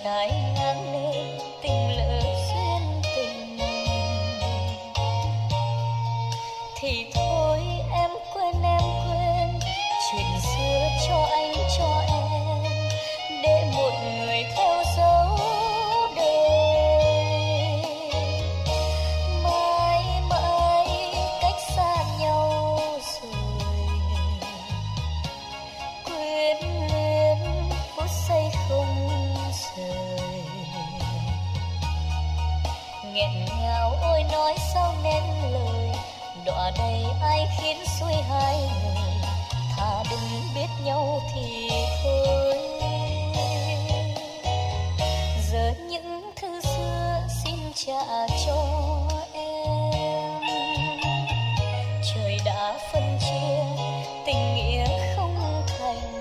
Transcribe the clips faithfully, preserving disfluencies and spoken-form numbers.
trái ngang lên tình lỡ duyên tình. Thì thôi em quên em quên chuyện xưa cho anh cho em, để một người theo dấu đời. Mãi mãi cách xa nhau rồi, quyến luyến phút giây không rời. Nghẹn ngào ôi nói sao nên lời, đọa đầy ai khiến xuôi hai người. Thà đừng biết nhau thì thôi. Giờ những thư xưa xin trả cho em. Trời đã phân chia tình nghĩa không thành.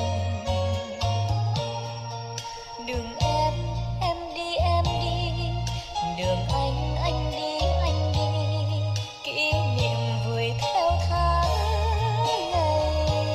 Đường em em đi em đi, đường anh anh đi anh đi. Kỷ niệm vùi theo tháng ngày.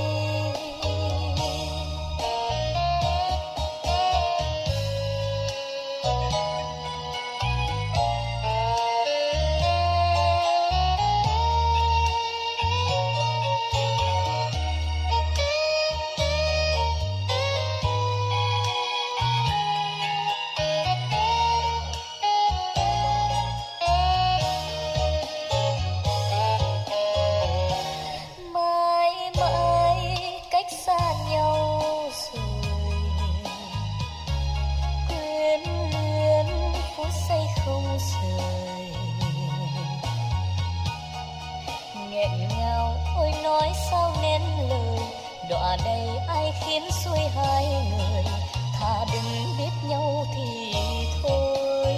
Mãi mãi cách xa nhau rồi, quyến luyến phút giây không rời. Nghẹn ngào ôi nói sao nên lời, đọa đầy ai khiến xuôi hai người. Thà đừng biết nhau thì thôi.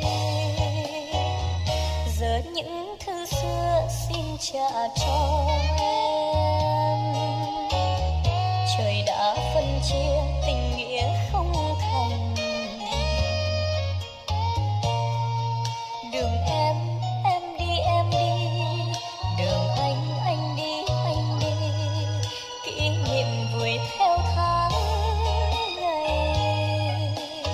Giờ những thư xưa xin trả cho em. Trời đã phân chia tình nghĩa không thành. Đường em em đi em đi, đường anh anh đi anh đi. Kỷ niệm vùi theo tháng ngày.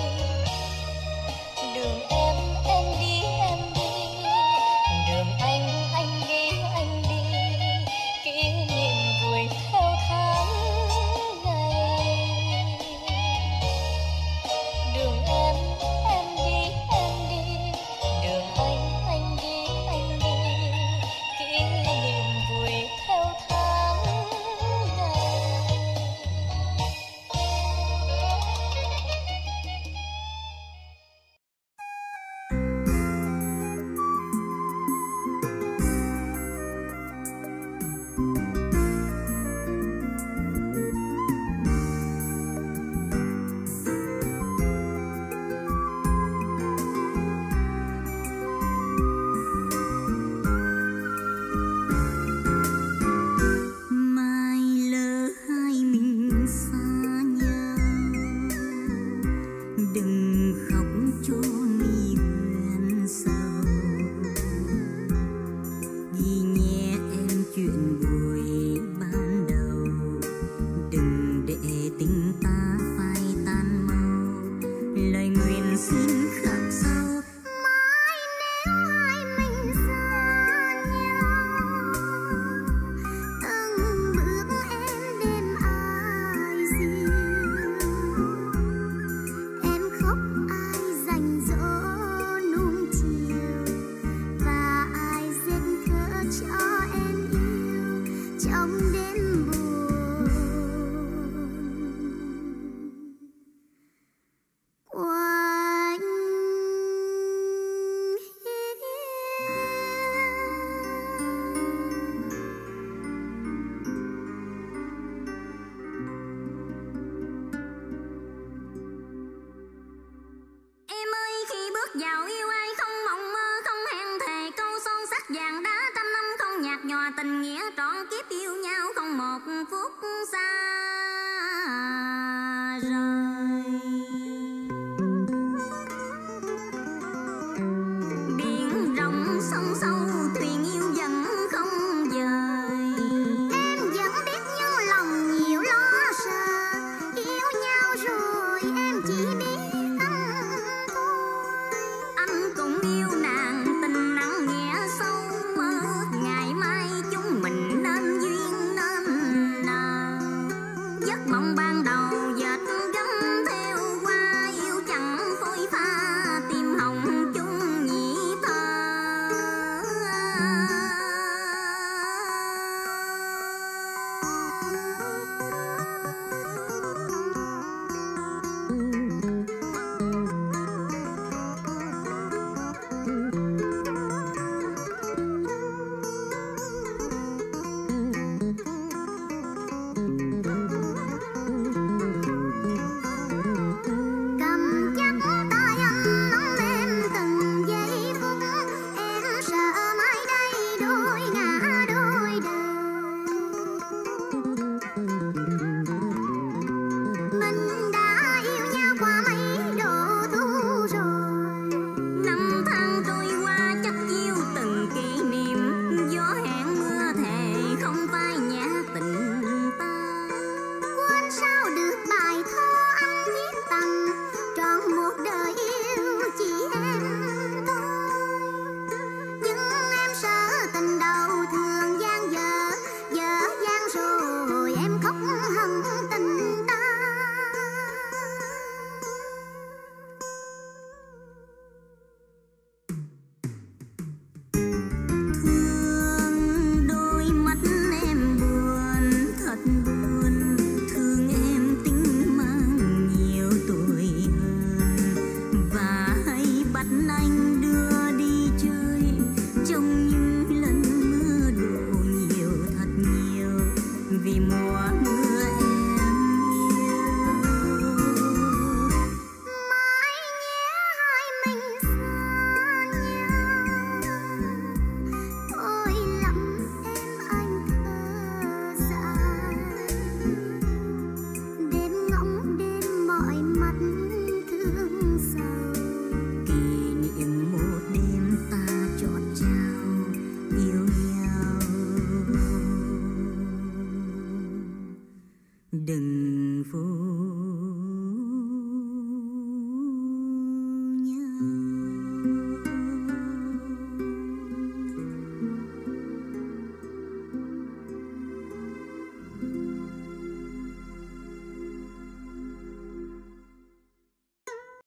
Đường em em đi em đi, đường anh anh đi anh đi. Kỷ niệm vùi theo tháng ngày. Đường em em đi em đi, đường anh anh đi anh đi. Kỷ niệm vùi theo tháng ngày. Mai lỡ hai mình xa nhau, đừng khóc cho mi buồn sầu. Ghi nhé em chuyện buổi ban đầu, đừng để tình ta phai tan mau. Lời nguyện xin khắc sâu, mãi nếu hai mình xa nhau. Từng bước em đêm ai dịu, em khóc ai dành dỗ nuông chiều, và ai dệt thơ cho em yêu trong đêm buồn. Quanh em ơi, khi bước vào yêu ai không mộng mơ, không hẹn thề câu son sắt vàng đá trăm năm, không nhạt nhòa tình nghĩa trọn kiếp yêu nhau không một